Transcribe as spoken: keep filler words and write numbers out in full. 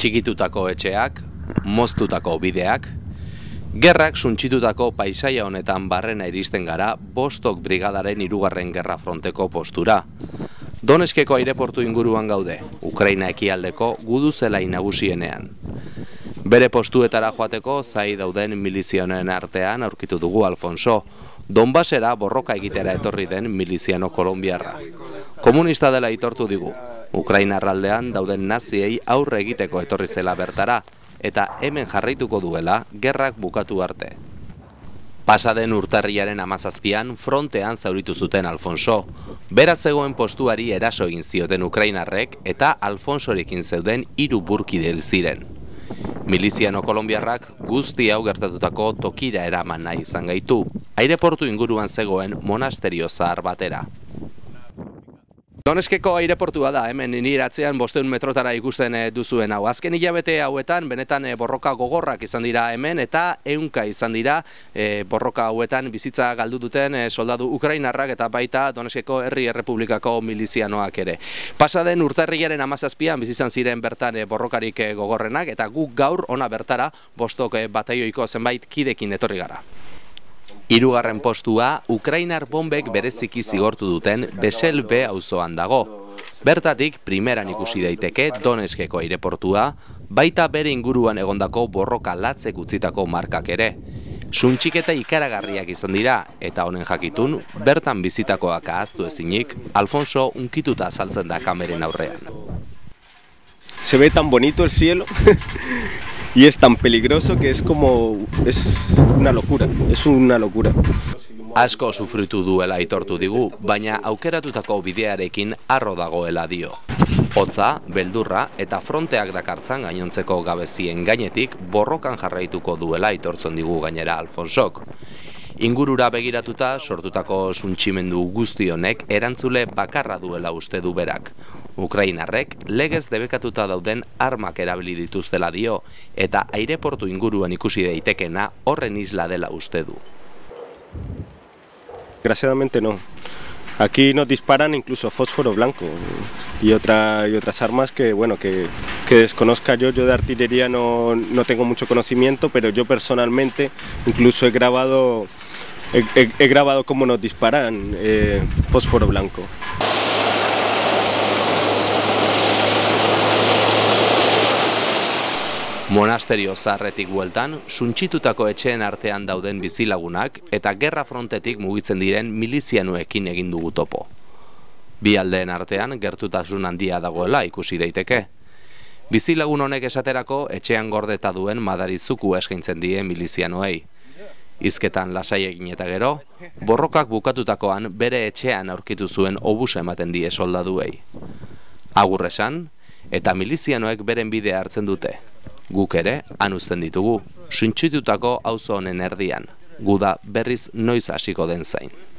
Txikitutako etxeak, moztutako bideak, gerrak suntsitutako paisaia honetan barrena iristen gara Bostok brigadaren hirugarren gerra fronteko postura. Doneskeko aireportu inguruan gaude, Ukraina ekialdeko gudu-zelai nagusienean. Bere postuetara joateko zai dauden milizionen artean aurkitu dugu Alfonso, Donbasera borroka egitera etorri den miliziano kolonbiarra. Komunista dela aitortu digu, Ukraina arraldean dauden naziei aurre egiteko etorri zela bertara, eta hemen jarraituko duela gerrak bukatu arte. Pasaden urtarriaren hamazazpian frontean zauritu zuten Alfonso. Beraz zegoen postuari eraso egin zioten Ukrainarrek eta Alfonsorekin zeuden hiru burkide hil ziren. Miliziano kolonbiarrak guzti hau gertatutako tokira eraman nahi izan gaitu, aireportu inguruan zegoen monasterio zahar batera. Doneskeko aireportua da, hemen niratzean bosteun metrotara ikusten duzuen hau. Azken hilabete hauetan, benetan borroka gogorrak izan dira hemen, eta ehunka izan dira e, borroka hauetan bizitza galdu duten e, soldadu ukrainarrak eta baita Doneskeko Herri Errepublikako milizianoak ere. Pasaden urtarrilaren hamazazpian bizizan ziren bertan e, borrokarik e, gogorrenak, eta guk gaur ona bertara Bostok e, bataioiko zenbait kidekin etorri gara. Hirugarren postua, Ukrainar bombek bereziki zigortu duten Beselbe auzoan dago. Bertatik, primeran ikusi daiteke Doneskeko aireportua, baita bere inguruan egondako borroka latzek utzitako markak ere. Suntxiketa ikaragarriak izan dira, eta honen jakitun, bertan bizitakoak ahaztu ezinik, Alfonso unkituta azaltzen da kameren aurrean. Se ve tan bonito el cielo. Y es tan peligroso que es como, es una locura, es una locura. Asko sufritu duela aitortu digu, baina aukeratutako bidearekin harro dagoela dio. Hotza, beldurra eta fronteak dakartzan gainontzeko gabezien gainetik borrokan jarraituko duela aitortzen digu gainera Alfonsok. Ingurura begiratuta sortutako suntsimendu guzti honek erantzule bakarra duela uste du berak. Ukrainarrek legez debekatuta dauden armak erabili dituztela dio, eta aireportu inguruan ikusi daitekena horren isla dela uste du. Desgraciadamente no. Aquí nos disparan incluso fósforo blanco y, otra, y otras armas que, bueno, que, que desconozca yo. Yo de artillería no, no tengo mucho conocimiento, pero yo personalmente incluso he grabado, he, he, he grabado cómo nos disparan eh, fósforo blanco. Monasterio zaharretik bueltan, suntsitutako etxeen artean dauden bizilagunak eta gerra frontetik mugitzen diren milizianoekin egin dugu topo. Bi aldeen artean gertutasun handia dagoela ikusi daiteke. Bizilagun honek esaterako etxean gordeta duen madarizuku eskaintzen die milizianoei. Hizketan lasai egin eta gero, borrokak bukatutakoan bere etxean aurkitu zuen obusa ematen die soldaduei. Agur esan, eta milizianoek beren bidea hartzen dute. Guk ere, han uzten ditugu, suntsitutako auzo honen erdian, gu da berriz noiz hasiko den zain.